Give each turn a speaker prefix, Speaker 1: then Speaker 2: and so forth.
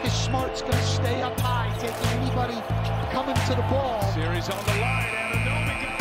Speaker 1: Marcus Smart's going to stay up high, taking anybody coming to the ball.
Speaker 2: Series on the line, Anunoby got